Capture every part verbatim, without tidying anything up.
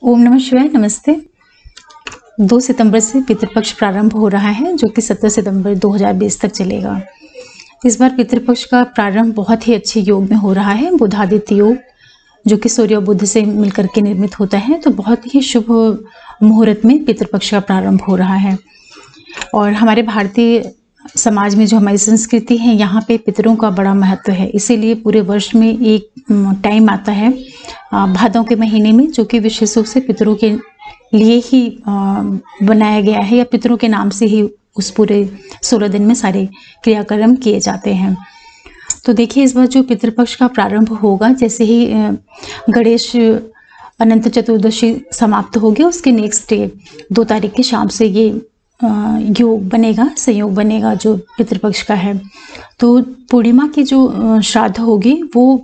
ओम नमः शिवाय। नमस्ते। दो सितंबर से पितृपक्ष प्रारंभ हो रहा है, जो कि सत्रह सितंबर दो हज़ार बीस तक चलेगा। इस बार पितृपक्ष का प्रारंभ बहुत ही अच्छे योग में हो रहा है, बुधादित्य योग, जो कि सूर्य और बुध से मिलकर के निर्मित होता है। तो बहुत ही शुभ मुहूर्त में पितृपक्ष का प्रारंभ हो रहा है। और हमारे भारतीय समाज में जो हमारी संस्कृति है, यहाँ पे पितरों का बड़ा महत्व है। इसीलिए पूरे वर्ष में एक टाइम आता है भादों के महीने में, जो कि विशेष रूप से पितरों के लिए ही बनाया गया है, या पितरों के नाम से ही उस पूरे सोलह दिन में सारे क्रियाक्रम किए जाते हैं। तो देखिए, इस बार जो पितृपक्ष का प्रारंभ होगा, जैसे ही गणेश अनंत चतुर्दशी समाप्त हो गया, उसके नेक्स्ट डे दो तारीख की शाम से ये योग बनेगा, संयोग बनेगा जो पितृपक्ष का है। तो पूर्णिमा की जो श्राद्ध होगी वो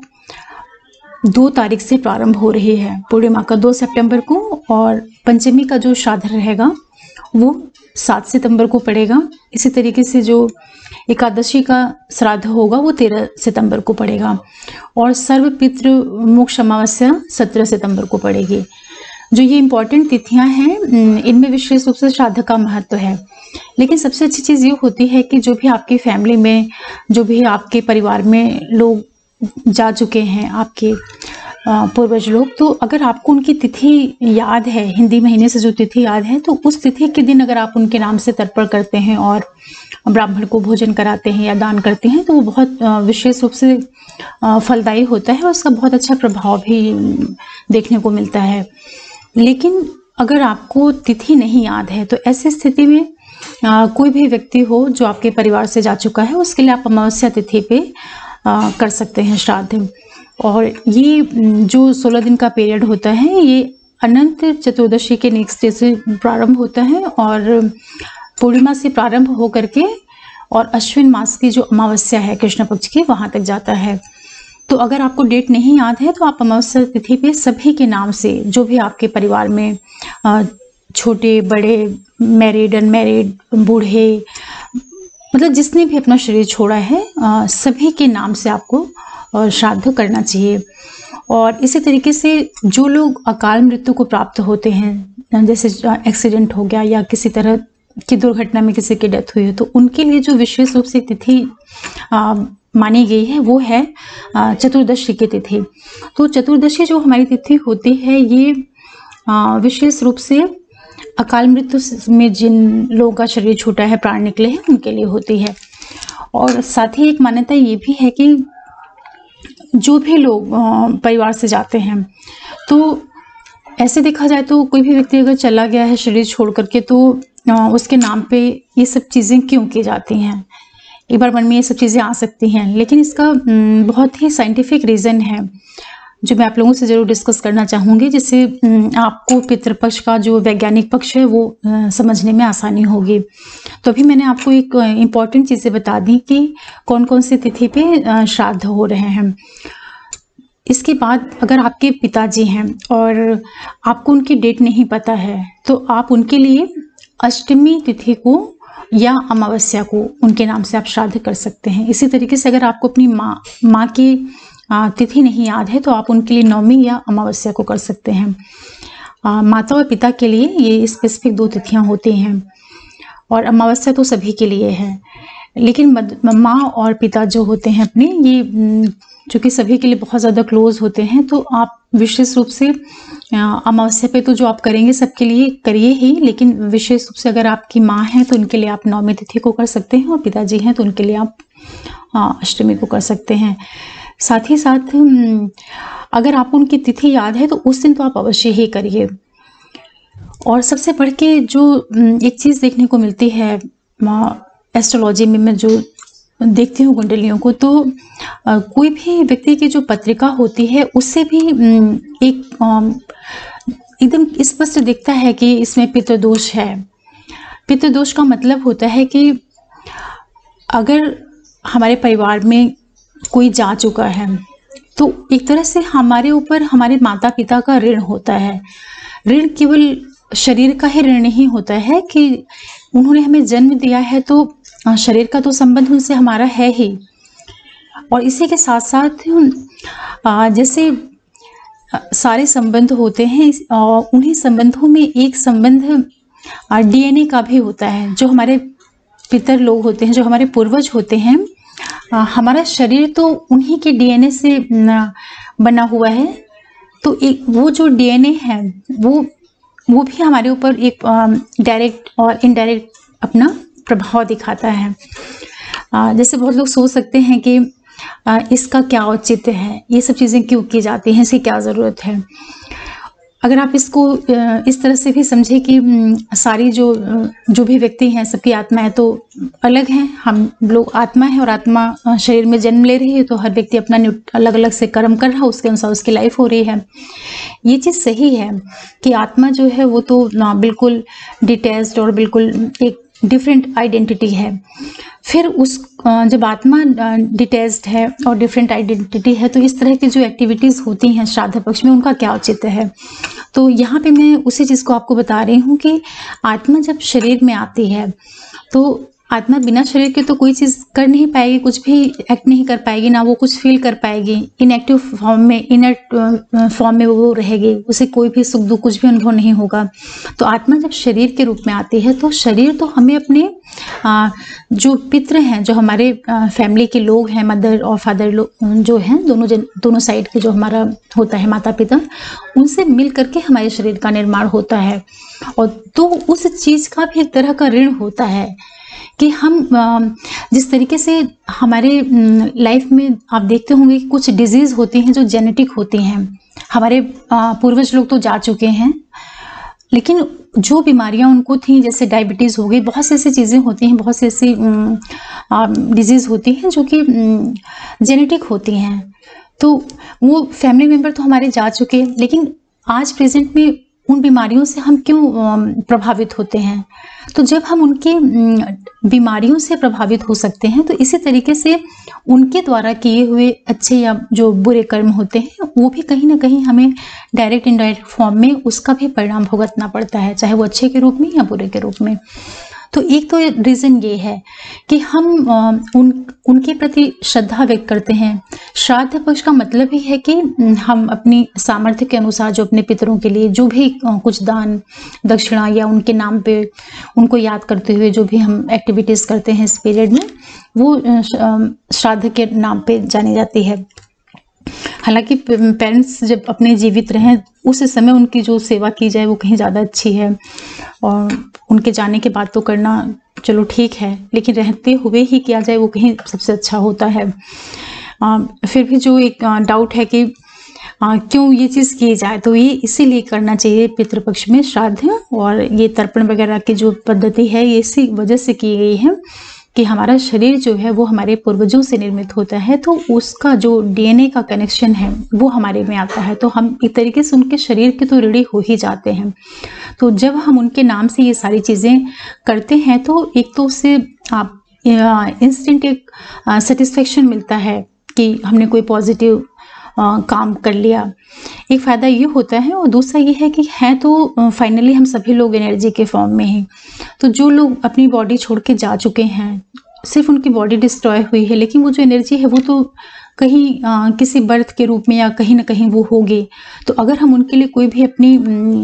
दो तारीख से प्रारंभ हो रही है, पूर्णिमा का दो सितंबर को, और पंचमी का जो श्राद्ध रहेगा वो सात सितंबर को पड़ेगा। इसी तरीके से जो एकादशी का श्राद्ध होगा वो तेरह सितंबर को पड़ेगा, और सर्व पितृ मोक्ष अमावस्या सत्रह सितंबर को पड़ेगी। जो ये इम्पॉर्टेंट तिथियां हैं, इनमें विशेष रूप से श्राद्ध का महत्व है। लेकिन सबसे अच्छी चीज़ ये होती है कि जो भी आपकी फैमिली में, जो भी आपके परिवार में लोग जा चुके हैं, आपके पूर्वज लोग, तो अगर आपको उनकी तिथि याद है, हिंदी महीने से जो तिथि याद है, तो उस तिथि के दिन अगर आप उनके नाम से तर्पण करते हैं और ब्राह्मण को भोजन कराते हैं या दान करते हैं, तो वो बहुत विशेष रूप से फलदायी होता है और उसका बहुत अच्छा प्रभाव भी देखने को मिलता है। लेकिन अगर आपको तिथि नहीं याद है, तो ऐसी स्थिति में आ, कोई भी व्यक्ति हो जो आपके परिवार से जा चुका है, उसके लिए आप अमावस्या तिथि पे आ, कर सकते हैं श्राद्ध। और ये जो सोलह दिन का पीरियड होता है, ये अनंत चतुर्दशी के नेक्स्ट डे से प्रारंभ होता है, और पूर्णिमा से प्रारंभ हो करके और अश्विन मास की जो अमावस्या है कृष्ण पक्ष की, वहाँ तक जाता है। तो अगर आपको डेट नहीं याद है, तो आप अमावस्या तिथि पे सभी के नाम से, जो भी आपके परिवार में छोटे बड़े, मैरिड अनमैरिड, बूढ़े, मतलब जिसने भी अपना शरीर छोड़ा है, सभी के नाम से आपको श्राद्ध करना चाहिए। और इसी तरीके से जो लोग अकाल मृत्यु को प्राप्त होते हैं, जैसे एक्सीडेंट हो गया या किसी तरह की दुर्घटना में किसी की डेथ हुई है, तो उनके लिए जो विशेष रूप से तिथि मानी गई है वो है चतुर्दशी की तिथि। तो चतुर्दशी जो हमारी तिथि होती है, ये विशेष रूप से अकाल मृत्यु में जिन लोगों का शरीर छूटा है, प्राण निकले हैं, उनके लिए होती है। और साथ ही एक मान्यता ये भी है कि जो भी लोग परिवार से जाते हैं, तो ऐसे देखा जाए तो कोई भी व्यक्ति अगर चला गया है शरीर छोड़ करके, तो उसके नाम पे ये सब चीज़ें क्यों की जाती हैं, एक बार मन में ये सब चीज़ें आ सकती हैं। लेकिन इसका बहुत ही साइंटिफिक रीज़न है, जो मैं आप लोगों से ज़रूर डिस्कस करना चाहूँगी, जिससे आपको पितृपक्ष का जो वैज्ञानिक पक्ष है वो समझने में आसानी होगी। तो अभी मैंने आपको एक इम्पॉर्टेंट चीज़ें बता दी कि कौन कौन सी तिथि पे श्राद्ध हो रहे हैं। इसके बाद अगर आपके पिताजी हैं और आपको उनकी डेट नहीं पता है, तो आप उनके लिए अष्टमी तिथि को या अमावस्या को उनके नाम से आप श्राद्ध कर सकते हैं। इसी तरीके से अगर आपको अपनी माँ माँ की तिथि नहीं याद है, तो आप उनके लिए नवमी या अमावस्या को कर सकते हैं। आ, माता और पिता के लिए ये स्पेसिफिक दो तिथियां होती हैं, और अमावस्या तो सभी के लिए है। लेकिन माँ और पिता जो होते हैं अपने, ये चूँकि सभी के लिए बहुत ज़्यादा क्लोज होते हैं, तो आप विशेष रूप से अमावस्या पे तो जो आप करेंगे सबके लिए करिए ही, लेकिन विशेष रूप से अगर आपकी माँ है तो उनके लिए आप नवमी तिथि को कर सकते हैं, और पिताजी हैं तो उनके लिए आप अष्टमी को कर सकते हैं। साथ ही साथ अगर आपको उनकी तिथि याद है, तो उस दिन तो आप अवश्य ही करिए। और सबसे बढ़ के जो एक चीज़ देखने को मिलती है एस्ट्रोलॉजी में, मैं जो देखती हूँ कुंडलियों को, तो आ, कोई भी व्यक्ति की जो पत्रिका होती है, उससे भी एक एकदम स्पष्ट दिखता है कि इसमें पितृदोष है। पितृदोष का मतलब होता है कि अगर हमारे परिवार में कोई जा चुका है, तो एक तरह से हमारे ऊपर हमारे माता पिता का ऋण होता है। ऋण केवल शरीर का ही ऋण नहीं होता है कि उन्होंने हमें जन्म दिया है, तो शरीर का तो संबंध उनसे हमारा है ही, और इसी के साथ साथ जैसे सारे संबंध होते हैं और उन्हीं संबंधों में एक संबंध डीएनए का भी होता है। जो हमारे पितर लोग होते हैं, जो हमारे पूर्वज होते हैं, हमारा शरीर तो उन्हीं के डीएनए से बना हुआ है। तो एक वो जो डीएनए है वो वो भी हमारे ऊपर एक डायरेक्ट और इनडायरेक्ट अपना प्रभाव दिखाता है। जैसे बहुत लोग सोच सकते हैं कि इसका क्या औचित्य है, ये सब चीज़ें क्यों की जाती हैं, इसकी क्या ज़रूरत है। अगर आप इसको इस तरह से भी समझे कि सारी जो जो भी व्यक्ति हैं, सबकी आत्मा है तो अलग हैं। हम लोग आत्मा है और आत्मा शरीर में जन्म ले रही है, तो हर व्यक्ति अपना अलग अलग से कर्म कर रहा है, उसके अनुसार उसकी लाइफ हो रही है। ये चीज़ सही है कि आत्मा जो है वो तो बिल्कुल डिटैच्ड और बिल्कुल एक डिफरेंट आइडेंटिटी है। फिर उस जब आत्मा डिटैच्ड है और डिफरेंट आइडेंटिटी है, तो इस तरह की जो एक्टिविटीज़ होती हैं श्राद्ध पक्ष में, उनका क्या औचित्य है। तो यहाँ पे मैं उसी चीज़ को आपको बता रही हूँ कि आत्मा जब शरीर में आती है तो आत्मा बिना शरीर के तो कोई चीज़ कर नहीं पाएगी, कुछ भी एक्ट नहीं कर पाएगी, ना वो कुछ फील कर पाएगी। इनएक्टिव फॉर्म में, इनर्ट फॉर्म में वो रहेगी, उसे कोई भी सुख दुख कुछ भी अनुभव नहीं होगा। तो आत्मा जब शरीर के रूप में आती है तो शरीर तो हमें अपने आ, जो पितृ हैं, जो हमारे फैमिली के लोग हैं, मदर और फादर लोग जो हैं, दोनों जन दोनों साइड के जो हमारा होता है माता पिता, उनसे मिल करके हमारे शरीर का निर्माण होता है। और तो उस चीज़ का भी एक तरह का ऋण होता है कि हम जिस तरीके से हमारे लाइफ में आप देखते होंगे कि कुछ डिजीज़ होती हैं जो जेनेटिक होती हैं। हमारे पूर्वज लोग तो जा चुके हैं, लेकिन जो बीमारियां उनको थी, जैसे डायबिटीज़ हो गई, बहुत सी ऐसी चीज़ें होती हैं, बहुत सी ऐसी डिजीज़ होती हैं जो कि जेनेटिक होती हैं। तो वो फैमिली मेम्बर तो हमारे जा चुके, लेकिन आज प्रेजेंट में उन बीमारियों से हम क्यों प्रभावित होते हैं। तो जब हम उनकी बीमारियों से प्रभावित हो सकते हैं, तो इसी तरीके से उनके द्वारा किए हुए अच्छे या जो बुरे कर्म होते हैं, वो भी कहीं ना कहीं हमें डायरेक्ट इनडायरेक्ट फॉर्म में उसका भी परिणाम भुगतना पड़ता है, चाहे वो अच्छे के रूप में या बुरे के रूप में। तो एक तो रीज़न ये है कि हम उन उनके प्रति श्रद्धा व्यक्त करते हैं। श्राद्ध पक्ष का मतलब ही है कि हम अपनी सामर्थ्य के अनुसार जो अपने पितरों के लिए जो भी कुछ दान दक्षिणा या उनके नाम पे उनको याद करते हुए जो भी हम एक्टिविटीज़ करते हैं इस पीरियड में, वो श्राद्ध के नाम पे जानी जाती है। हालांकि पेरेंट्स जब अपने जीवित रहें उस समय उनकी जो सेवा की जाए वो कहीं ज़्यादा अच्छी है, और उनके जाने के बाद तो करना चलो ठीक है, लेकिन रहते हुए ही किया जाए वो कहीं सबसे अच्छा होता है। आ, फिर भी जो एक डाउट है कि आ, क्यों ये चीज़ की जाए, तो ये इसीलिए करना चाहिए पितृपक्ष में श्राद्ध, और ये तर्पण वगैरह की जो पद्धति है ये इसी वजह से की गई है कि हमारा शरीर जो है वो हमारे पूर्वजों से निर्मित होता है, तो उसका जो डीएनए का कनेक्शन है वो हमारे में आता है। तो हम एक तरीके से उनके शरीर के तो ऋणी हो ही जाते हैं। तो जब हम उनके नाम से ये सारी चीज़ें करते हैं तो एक तो उससे आप इंस्टेंट एक सेटिस्फेक्शन मिलता है कि हमने कोई पॉजिटिव आ, काम कर लिया, एक फ़ायदा ये होता है। और दूसरा ये है कि है तो फाइनली हम सभी लोग एनर्जी के फॉर्म में हैं। तो जो लोग अपनी बॉडी छोड़ के जा चुके हैं, सिर्फ उनकी बॉडी डिस्ट्रॉय हुई है, लेकिन वो जो एनर्जी है वो तो कहीं आ, किसी बर्थ के रूप में या कहीं ना कहीं वो होगी। तो अगर हम उनके लिए कोई भी अपनी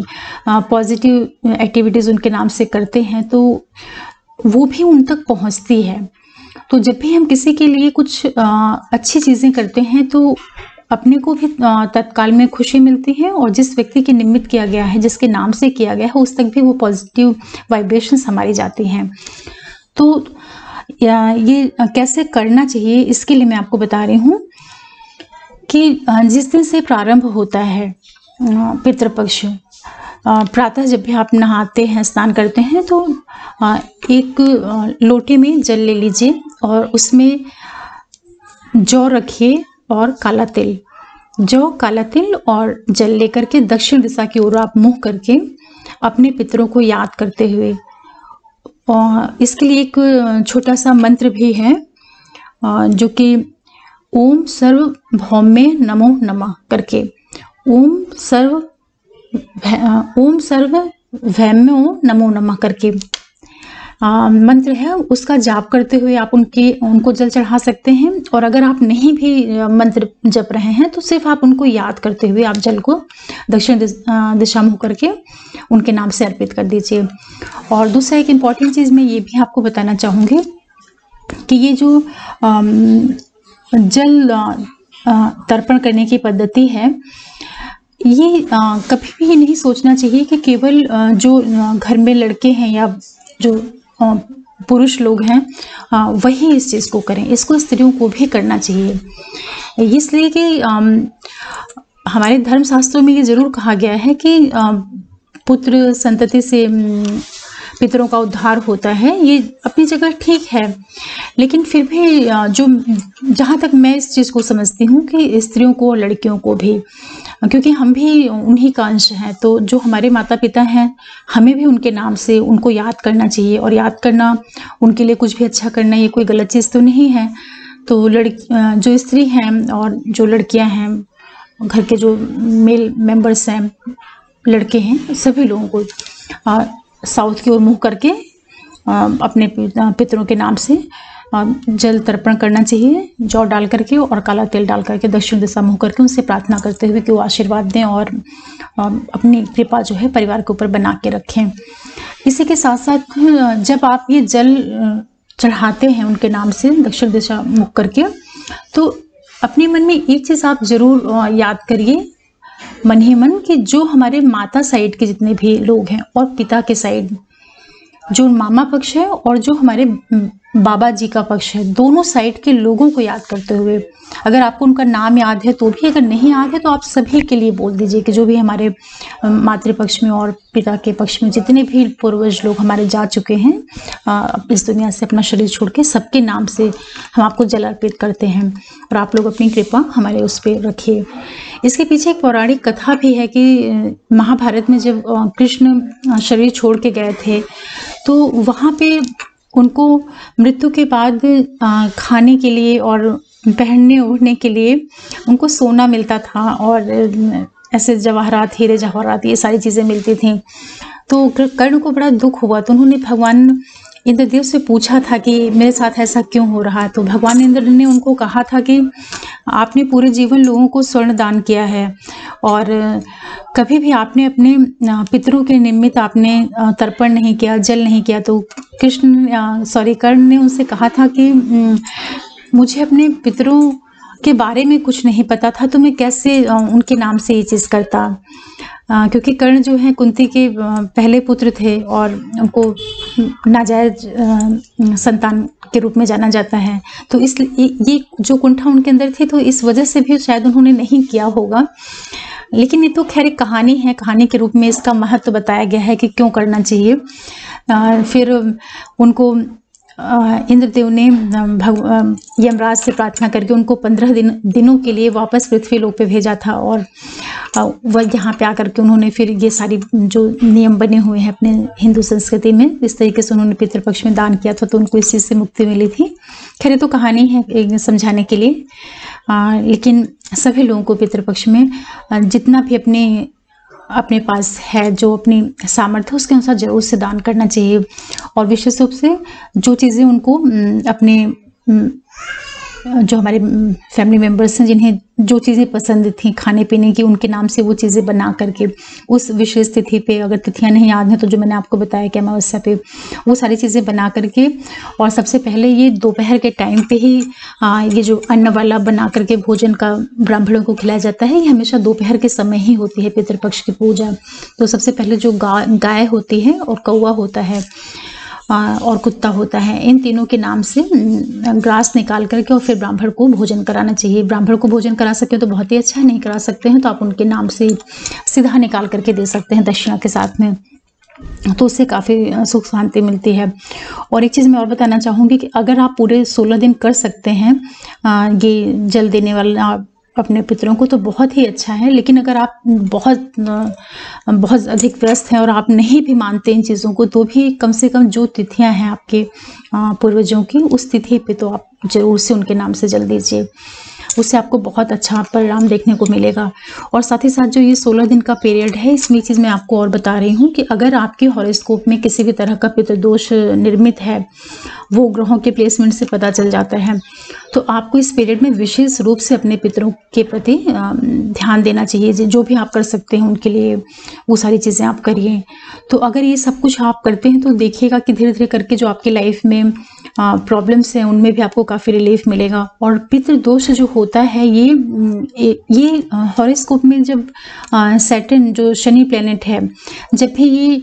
पॉजिटिव एक्टिविटीज़ उनके नाम से करते हैं तो वो भी उन तक पहुँचती है। तो जब भी हम किसी के लिए कुछ आ, अच्छी चीज़ें करते हैं तो अपने को भी तत्काल में खुशी मिलती है, और जिस व्यक्ति के निमित्त किया गया है, जिसके नाम से किया गया है, उस तक भी वो पॉजिटिव वाइब्रेशंस हमारी जाती हैं। तो ये कैसे करना चाहिए इसके लिए मैं आपको बता रही हूँ कि जिस दिन से प्रारंभ होता है पितृपक्ष, प्रातः जब भी आप नहाते हैं, स्नान करते हैं, तो एक लोटे में जल ले लीजिए और उसमें जौ रखिए और काला तिल, जौ काला तिल और जल लेकर के दक्षिण दिशा की ओर आप मुंह करके अपने पितरों को याद करते हुए, और इसके लिए एक छोटा सा मंत्र भी है जो कि ओम सर्व भौम्ये नमो नमः करके, ओम सर्व ओम सर्व भैम्यो नमो नमः करके आ, मंत्र है उसका जाप करते हुए आप उनके उनको जल चढ़ा सकते हैं। और अगर आप नहीं भी मंत्र जप रहे हैं तो सिर्फ आप उनको याद करते हुए आप जल को दक्षिण दिशा मुँह करके उनके नाम से अर्पित कर दीजिए। और दूसरा एक इम्पॉर्टेंट चीज़ मैं ये भी आपको बताना चाहूँगी कि ये जो आम, जल तर्पण करने की पद्धति है, ये आ, कभी भी नहीं सोचना चाहिए कि केवल आ, जो घर में लड़के हैं या जो आ, पुरुष लोग हैं आ, वही इस चीज़ को करें। इसको स्त्रियों को भी करना चाहिए, इसलिए कि आ, हमारे धर्मशास्त्रों में ये ज़रूर कहा गया है कि आ, पुत्र संतति से पितरों का उद्धार होता है। ये अपनी जगह ठीक है, लेकिन फिर भी जो जहाँ तक मैं इस चीज़ को समझती हूँ कि स्त्रियों को और लड़कियों को भी, क्योंकि हम भी उन्हीं का अंश हैं, तो जो हमारे माता पिता हैं हमें भी उनके नाम से उनको याद करना चाहिए। और याद करना, उनके लिए कुछ भी अच्छा करना, ये कोई गलत चीज़ तो नहीं है। तो लड़की जो स्त्री हैं और जो लड़कियां हैं, घर के जो मेल मेंबर्स हैं, लड़के हैं, सभी लोगों को आ, साउथ की ओर मुँह करके आ, अपने पितरों के नाम से आ, जल तर्पण करना चाहिए, जौ डाल करके और काला तेल डाल करके दक्षिण दिशा मुँह करके उनसे प्रार्थना करते हुए कि वो आशीर्वाद दें और आ, अपनी कृपा जो है परिवार के ऊपर बना के रखें। इसी के साथ साथ जब आप ये जल चढ़ाते हैं उनके नाम से दक्षिण दिशा मुँह करके, तो अपने मन में एक चीज़ आप जरूर याद करिए मन ही मन कि जो हमारे माता साइड के जितने भी लोग हैं और पिता के साइड जो मामा पक्ष है और जो हमारे बाबा जी का पक्ष है, दोनों साइड के लोगों को याद करते हुए, अगर आपको उनका नाम याद है तो भी, अगर नहीं याद है तो आप सभी के लिए बोल दीजिए कि जो भी हमारे मातृ पक्ष में और पिता के पक्ष में जितने भी पूर्वज लोग हमारे जा चुके हैं इस दुनिया से अपना शरीर छोड़ के, सबके नाम से हम आपको जल अर्पित करते हैं और आप लोग अपनी कृपा हमारे उस पर रखिए। इसके पीछे एक पौराणिक कथा भी है कि महाभारत में जब कृष्ण शरीर छोड़ के गए थे तो वहाँ पे उनको मृत्यु के बाद खाने के लिए और पहनने ओढ़ने के लिए उनको सोना मिलता था और ऐसे जवाहरात, हीरे जवाहरात, ये सारी चीज़ें मिलती थी। तो कर्ण को बड़ा दुख हुआ, तो उन्होंने भगवान इंद्रदेव से पूछा था कि मेरे साथ ऐसा क्यों हो रहा है। तो भगवान इंद्र ने उनको कहा था कि आपने पूरे जीवन लोगों को स्वर्ण दान किया है और कभी भी आपने अपने पितरों के निमित्त आपने तर्पण नहीं किया, जल नहीं किया। तो कृष्ण सॉरी कर्ण ने उनसे कहा था कि मुझे अपने पितरों के बारे में कुछ नहीं पता था, तो मैं कैसे उनके नाम से ये चीज़ करता। आ, क्योंकि कर्ण जो है कुंती के पहले पुत्र थे और उनको नाजायज संतान के रूप में जाना जाता है। तो इस ये जो कुंठा उनके अंदर थी, तो इस वजह से भी शायद उन्होंने नहीं किया होगा। लेकिन ये तो खैर एक कहानी है, कहानी के रूप में इसका महत्व बताया गया है कि क्यों करना चाहिए। आ, फिर उनको इंद्रदेव ने भग यमराज से प्रार्थना करके उनको पंद्रह दिन दिनों के लिए वापस पृथ्वी लोक पे भेजा था और वह यहाँ पे आकर के उन्होंने फिर ये सारी जो नियम बने हुए हैं अपने हिंदू संस्कृति में, इस तरीके से उन्होंने पितृपक्ष में दान किया था, तो उनको इस चीज़ से मुक्ति मिली थी। खैर ये तो कहानी है एक समझाने के लिए, आ, लेकिन सभी लोगों को पितृपक्ष में जितना भी अपने अपने पास है, जो अपनी सामर्थ्य उसके अनुसार जरूर से दान करना चाहिए। और विशेष रूप से जो चीज़ें उनको अपने जो हमारे फैमिली मेम्बर्स हैं जिन्हें जो चीज़ें पसंद थी खाने पीने की, उनके नाम से वो चीज़ें बना करके उस विशेष तिथि पे, अगर तिथियां नहीं याद हैं तो जो मैंने आपको बताया कि अमावस्या पे वो सारी चीज़ें बना करके, और सबसे पहले ये दोपहर के टाइम पे ही आ, ये जो अन्न वाला बना करके भोजन का ब्राह्मणों को खिलाया जाता है, ये हमेशा दोपहर के समय ही होती है पितृपक्ष की पूजा। तो सबसे पहले जो गा गाय होती है और कौवा होता है और कुत्ता होता है, इन तीनों के नाम से ग्रास निकाल करके और फिर ब्राह्मण को भोजन कराना चाहिए। ब्राह्मण को भोजन करा सकते हो तो बहुत ही अच्छा, नहीं करा सकते हैं तो आप उनके नाम से सीधा निकाल करके दे सकते हैं दक्षिणा के साथ में, तो उससे काफ़ी सुख शांति मिलती है। और एक चीज़ मैं और बताना चाहूँगी कि अगर आप पूरे सोलह दिन कर सकते हैं ये जल देने वाला अपने पितरों को तो बहुत ही अच्छा है। लेकिन अगर आप बहुत बहुत अधिक व्यस्त हैं और आप नहीं भी मानते इन चीज़ों को, तो भी कम से कम जो तिथियां हैं आपके पूर्वजों की, उस तिथि पे तो आप जरूर से उनके नाम से जल दीजिए। उससे आपको बहुत अच्छा परिणाम देखने को मिलेगा। और साथ ही साथ जो ये सोलह दिन का पीरियड है, इसमें चीज़ मैं आपको और बता रही हूँ कि अगर आपके हॉरोस्कोप में किसी भी तरह का पितृदोष निर्मित है, वो ग्रहों के प्लेसमेंट से पता चल जाता है, तो आपको इस पीरियड में विशेष रूप से अपने पितरों के प्रति ध्यान देना चाहिए। जो भी आप कर सकते हैं उनके लिए वो सारी चीज़ें आप करिए। तो अगर ये सब कुछ आप करते हैं तो देखिएगा कि धीरे धीरे करके जो आपकी लाइफ में प्रॉब्लम्स हैं उनमें भी आपको काफ़ी रिलीफ मिलेगा। और पितृदोष जो होता है ये ये हॉरोस्कोप में जब सैटर्न जो शनि प्लेनेट है, जब भी ये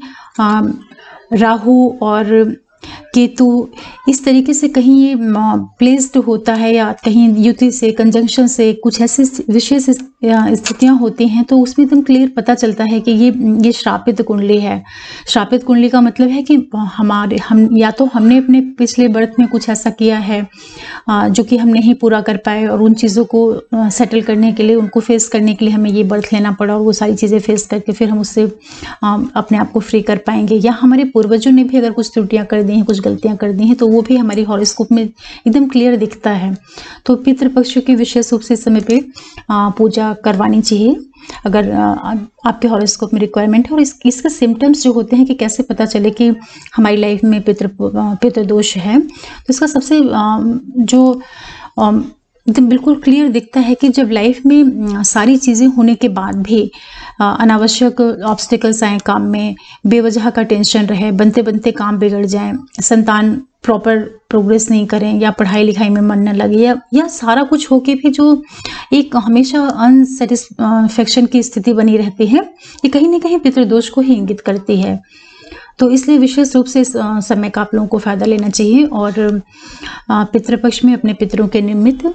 राहु और केतु इस तरीके से कहीं ये प्लेस्ड होता है या कहीं युति से कंजंक्शन से कुछ ऐसी विशेष स्थितियां होती हैं, तो उसमें एकदम क्लियर पता चलता है कि ये ये श्रापित कुंडली है। श्रापित कुंडली का मतलब है कि हमारे हम या तो हमने अपने पिछले बर्थ में कुछ ऐसा किया है जो कि हम नहीं पूरा कर पाए, और उन चीज़ों को सेटल करने के लिए, उनको फेस करने के लिए हमें ये बर्थ लेना पड़ा, और वो सारी चीज़ें फेस करके फिर हम उससे अपने आप को फ्री कर पाएंगे। या हमारे पूर्वजों ने भी अगर कुछ त्रुटियाँ कर दी हैं, कुछ गलतियां कर दी हैं, तो वो भी हमारी हॉरोस्कोप में एकदम क्लियर दिखता है। तो पितृपक्ष की विशेष रूप से इस समय पे पूजा करवानी चाहिए अगर आपके हॉरोस्कोप में रिक्वायरमेंट है। और इस, इसके सिम्टम्स जो होते हैं कि कैसे पता चले कि हमारी लाइफ में पितृ पितृदोष है, तो इसका सबसे जो एकदम बिल्कुल क्लियर दिखता है कि जब लाइफ में सारी चीज़ें होने के बाद भी अनावश्यक ऑब्स्टिकल्स आए काम में, बेवजह का टेंशन रहे, बनते बनते काम बिगड़ जाए, संतान प्रॉपर प्रोग्रेस नहीं करें, या पढ़ाई लिखाई में मन न लगे, या या सारा कुछ होके भी जो एक हमेशा अनसेटिस्फैक्शन की स्थिति बनी रहती है, ये कहीं ना कहीं पितृदोष को ही इंगित करती है। तो इसलिए विशेष रूप से इस समय का आप लोगों को फ़ायदा लेना चाहिए। और पितृपक्ष में अपने पितरों के निमित्त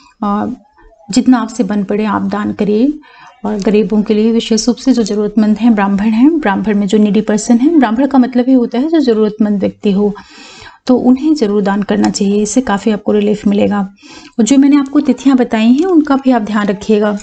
जितना आपसे बन पड़े आप दान करिए। और गरीबों के लिए विशेष रूप से जो ज़रूरतमंद हैं, ब्राह्मण हैं, ब्राह्मण में जो नीडी पर्सन है, ब्राह्मण का मतलब ही होता है जो ज़रूरतमंद व्यक्ति हो, तो उन्हें ज़रूर दान करना चाहिए। इससे काफ़ी आपको रिलीफ मिलेगा। और जो मैंने आपको तिथियां बताई हैं उनका भी आप ध्यान रखिएगा।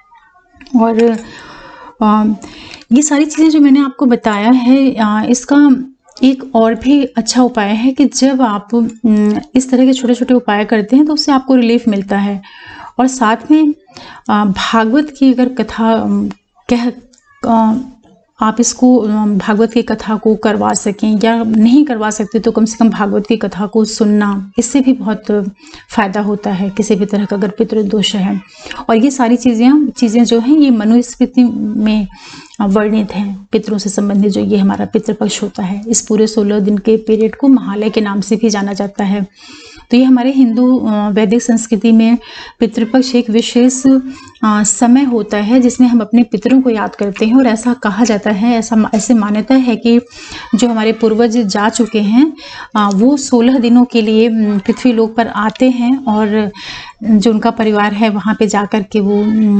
और आ, ये सारी चीज़ें जो मैंने आपको बताया है, आ, इसका एक और भी अच्छा उपाय है कि जब आप इस तरह के छोटे छोटे उपाय करते हैं तो उससे आपको रिलीफ मिलता है। और साथ में भागवत की अगर कथा कह आप इसको भागवत की कथा को करवा सकें, या नहीं करवा सकते तो कम से कम भागवत की कथा को सुनना, इससे भी बहुत फ़ायदा होता है किसी भी तरह का अगर पितृदोष है। और ये सारी चीज़ें चीज़ें जो हैं ये मनुस्मृति में वर्णित हैं। पितरों से संबंधित जो ये हमारा पितृपक्ष होता है, इस पूरे सोलह दिन के पीरियड को महालय के नाम से भी जाना जाता है। तो ये हमारे हिंदू वैदिक संस्कृति में पितृपक्ष एक विशेष समय होता है जिसमें हम अपने पितरों को याद करते हैं। और ऐसा कहा जाता है, ऐसा ऐसे मान्यता है कि जो हमारे पूर्वज जा चुके हैं वो सोलह दिनों के लिए पृथ्वी लोक पर आते हैं, और जो उनका परिवार है वहाँ पे जा कर के वो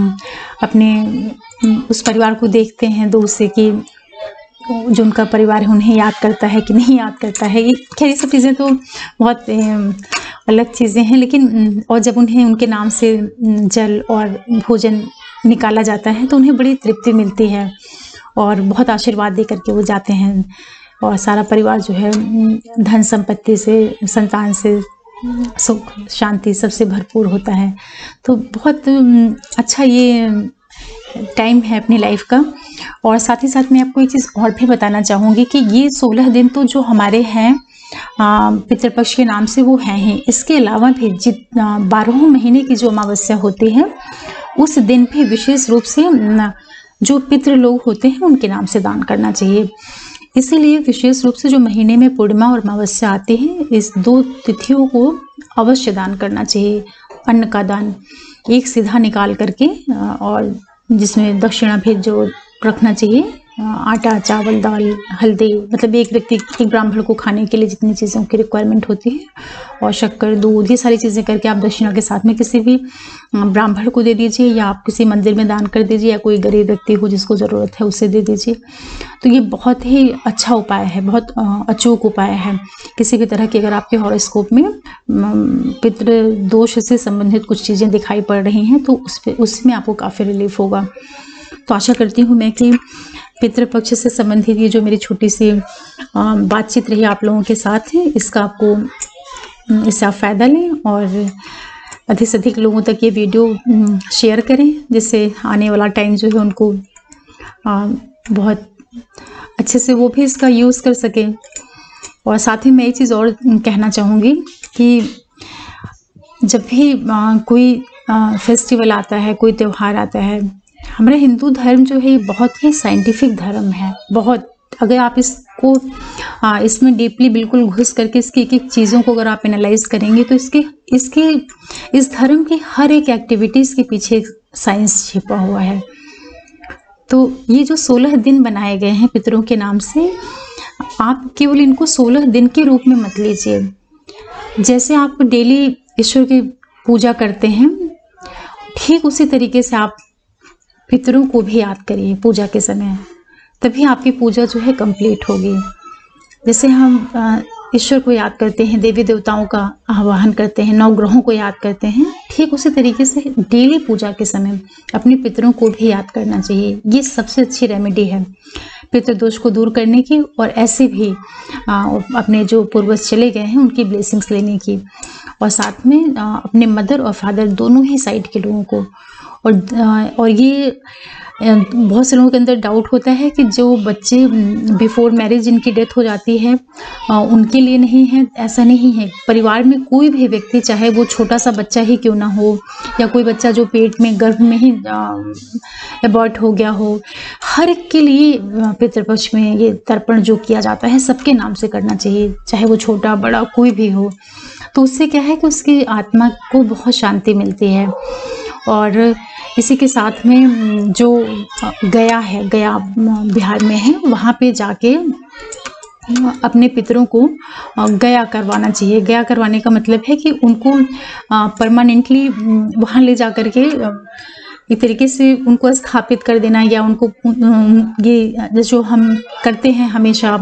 अपने उस परिवार को देखते हैं दूर से कि जो उनका परिवार है उन्हें याद करता है कि नहीं याद करता है। ये खैर ये सब चीज़ें तो बहुत अलग चीज़ें हैं, लेकिन और जब उन्हें उनके नाम से जल और भोजन निकाला जाता है तो उन्हें बड़ी तृप्ति मिलती है और बहुत आशीर्वाद दे करके वो जाते हैं। और सारा परिवार जो है धन संपत्ति से, संतान से, सुख शांति सबसे भरपूर होता है। तो बहुत अच्छा ये टाइम है अपनी लाइफ का। और साथ ही साथ मैं आपको एक चीज़ और भी बताना चाहूँगी कि ये सोलह दिन तो जो हमारे हैं पितृपक्ष के नाम से वो हैं ही, इसके अलावा भी जित बारह महीने की जो अमावस्या होती है उस दिन भी विशेष रूप से जो पितृ लोग होते हैं उनके नाम से दान करना चाहिए। इसीलिए विशेष रूप से जो महीने में पूर्णिमा और अमावस्या आती है, इस दो तिथियों को अवश्य दान करना चाहिए। अन्न का दान एक सीधा निकाल करके, और जिसमें दक्षिणा भी जो रखना चाहिए, आटा, चावल, दाल, हल्दी, मतलब एक व्यक्ति एक ब्राह्मण को खाने के लिए जितनी चीज़ों की रिक्वायरमेंट होती है, और शक्कर, दूध, ये सारी चीज़ें करके आप दक्षिणा के साथ में किसी भी ब्राह्मण को दे दीजिए, या आप किसी मंदिर में दान कर दीजिए, या कोई गरीब व्यक्ति हो जिसको ज़रूरत है उसे दे दीजिए। तो ये बहुत ही अच्छा उपाय है, बहुत अचूक उपाय है। किसी भी तरह की अगर आपके हॉरोस्कोप में पितृदोष से संबंधित कुछ चीज़ें दिखाई पड़ रही हैं तो उस पर उसमें आपको काफ़ी रिलीफ होगा। तो आशा करती हूँ मैं कि पितृपक्ष से संबंधित ये जो मेरी छोटी सी बातचीत रही आप लोगों के साथ है, इसका आपको इससे आप फ़ायदा लें और अधिक से अधिक लोगों तक ये वीडियो शेयर करें, जिससे आने वाला टाइम जो है उनको आ, बहुत अच्छे से वो भी इसका यूज़ कर सकें। और साथ ही मैं एक चीज़ और कहना चाहूँगी कि जब भी आ, कोई आ, फेस्टिवल आता है, कोई त्यौहार आता है, हमारा हिंदू धर्म जो है ये बहुत ही साइंटिफिक धर्म है। बहुत, अगर आप इसको आ, इसमें डीपली बिल्कुल घुस करके इसकी एक एक चीज़ों को अगर आप एनालाइज करेंगे तो इसके इसके इस धर्म की हर एक एक्टिविटीज़ के पीछे साइंस छिपा हुआ है। तो ये जो सोलह दिन बनाए गए हैं पितरों के नाम से, आप केवल इनको सोलह दिन के रूप में मत लीजिए। जैसे आप डेली ईश्वर की पूजा करते हैं, ठीक उसी तरीके से आप पितरों को भी याद करिए पूजा के समय, तभी आपकी पूजा जो है कंप्लीट होगी। जैसे हम ईश्वर को याद करते हैं, देवी देवताओं का आह्वान करते हैं, नौ ग्रहों को याद करते हैं, ठीक उसी तरीके से डेली पूजा के समय अपने पितरों को भी याद करना चाहिए। ये सबसे अच्छी रेमेडी है पितृदोष को दूर करने की, और ऐसे भी आ, अपने जो पूर्वज चले गए हैं उनकी ब्लेसिंग्स लेने की, और साथ में आ, अपने मदर और फादर दोनों ही साइड के लोगों को। और आ, और ये बहुत से लोगों के अंदर डाउट होता है कि जो बच्चे बिफोर मैरिज जिनकी डेथ हो जाती है उनके लिए नहीं है। ऐसा नहीं है। परिवार में कोई भी व्यक्ति, चाहे वो छोटा सा बच्चा ही क्यों ना हो, या कोई बच्चा जो पेट में गर्भ में ही अबॉर्ट हो गया हो, हर एक के लिए पितृपक्ष में ये तर्पण जो किया जाता है सबके नाम से करना चाहिए, चाहे वो छोटा बड़ा कोई भी हो। तो उससे क्या है कि उसकी आत्मा को बहुत शांति मिलती है। और इसी के साथ में जो गया है, गया बिहार में है, वहाँ पे जाके अपने पितरों को गया करवाना चाहिए। गया करवाने का मतलब है कि उनको परमानेंटली वहाँ ले जा कर के एक तरीके से उनको स्थापित कर देना, या उनको ये जो हम करते हैं हमेशा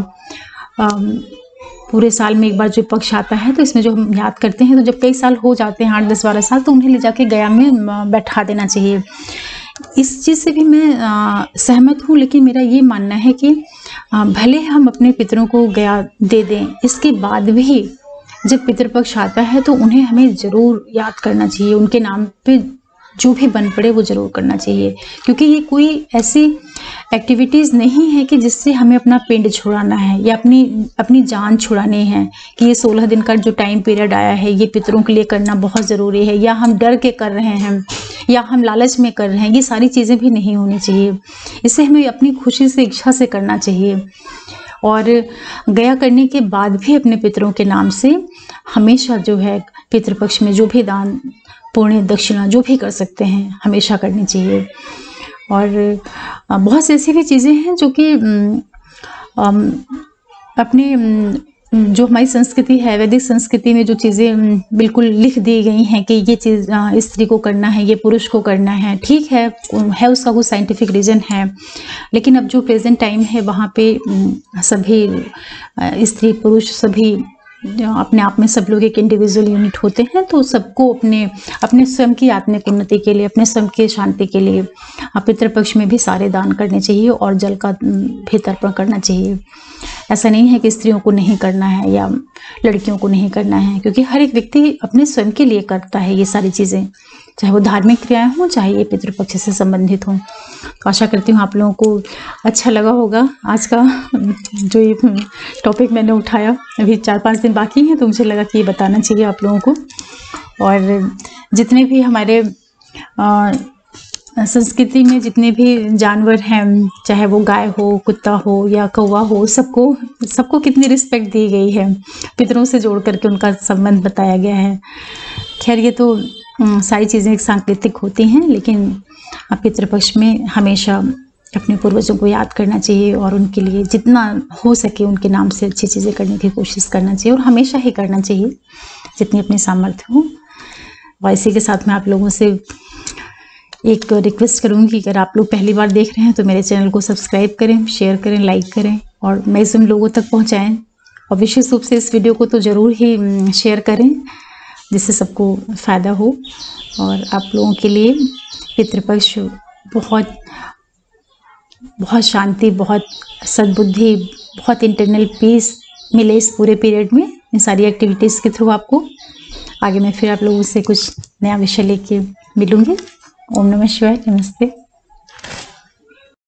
पूरे साल में एक बार जो पक्ष आता है, तो इसमें जो हम याद करते हैं, तो जब कई साल हो जाते हैं, आठ दस बारह साल, तो उन्हें ले जाके गया में बैठा देना चाहिए। इस चीज़ से भी मैं आ, सहमत हूँ, लेकिन मेरा ये मानना है कि आ, भले हम अपने पितरों को गया दे दें, इसके बाद भी जब पितृपक्ष आता है तो उन्हें हमें ज़रूर याद करना चाहिए। उनके नाम पे जो भी बन पड़े वो ज़रूर करना चाहिए, क्योंकि ये कोई ऐसी एक्टिविटीज़ नहीं है कि जिससे हमें अपना पिंड छुड़ाना है या अपनी अपनी जान छुड़ानी है, कि ये सोलह दिन का जो टाइम पीरियड आया है ये पितरों के लिए करना बहुत ज़रूरी है, या हम डर के कर रहे हैं, या हम लालच में कर रहे हैं। ये सारी चीज़ें भी नहीं होनी चाहिए। इसे हमें अपनी खुशी से, इच्छा से करना चाहिए। और गया करने के बाद भी अपने पितरों के नाम से हमेशा जो है पितृपक्ष में जो भी दान, पुण्य, दक्षिणा जो भी कर सकते हैं हमेशा करनी चाहिए। और बहुत सी ऐसी भी चीज़ें हैं जो कि अपने जो हमारी संस्कृति है, वैदिक संस्कृति में जो चीज़ें बिल्कुल लिख दी गई हैं कि ये चीज़ स्त्री को करना है, ये पुरुष को करना है, ठीक है, है उसका कुछ साइंटिफिक रीज़न है। लेकिन अब जो प्रेजेंट टाइम है वहाँ पे सभी स्त्री पुरुष सभी अपने आप में सब लोग एक इंडिविजुअल यूनिट होते हैं, तो सबको अपने अपने स्वयं की आत्मिक उन्नति के लिए, अपने स्वयं की शांति के लिए पितृपक्ष में भी सारे दान करने चाहिए और जल का भी तर्पण करना चाहिए। ऐसा नहीं है कि स्त्रियों को नहीं करना है या लड़कियों को नहीं करना है, क्योंकि हर एक व्यक्ति अपने स्वयं के लिए करता है ये सारी चीज़ें, चाहे वो धार्मिक क्रियाएं हों, चाहे ये पितृपक्ष से संबंधित हों। तो आशा करती हूँ आप लोगों को अच्छा लगा होगा आज का जो ये टॉपिक मैंने उठाया। अभी चार पाँच दिन बाकी हैं, तो मुझे लगा कि ये बताना चाहिए आप लोगों को। और जितने भी हमारे आ, संस्कृति में जितने भी जानवर हैं, चाहे वो गाय हो, कुत्ता हो या कौवा हो, सबको सबको कितनी रिस्पेक्ट दी गई है, पितरों से जोड़ करके उनका संबंध बताया गया है। खैर ये तो सारी चीज़ें एक सांकेतिक होती हैं, लेकिन पितृपक्ष में हमेशा अपने पूर्वजों को याद करना चाहिए और उनके लिए जितना हो सके उनके नाम से अच्छी चीज़ें करने की कोशिश करना चाहिए, और हमेशा ही करना चाहिए जितनी अपनी सामर्थ्य हो। और इसी के साथ मैं आप लोगों से एक रिक्वेस्ट करूंगी, अगर आप लोग पहली बार देख रहे हैं तो मेरे चैनल को सब्सक्राइब करें, शेयर करें, लाइक करें और मैक्सिमम लोगों तक पहुंचाएं। और विशेष रूप से इस वीडियो को तो ज़रूर ही शेयर करें जिससे सबको फ़ायदा हो। और आप लोगों के लिए पितृपक्ष बहुत बहुत शांति, बहुत सद्बुद्धि, बहुत इंटरनल पीस मिले इस पूरे पीरियड में, इन सारी एक्टिविटीज़ के थ्रू आपको। आगे मैं फिर आप लोगों से कुछ नया विषय लेके मिलूंगी। ओम नमः शिवाय, नमस्ते।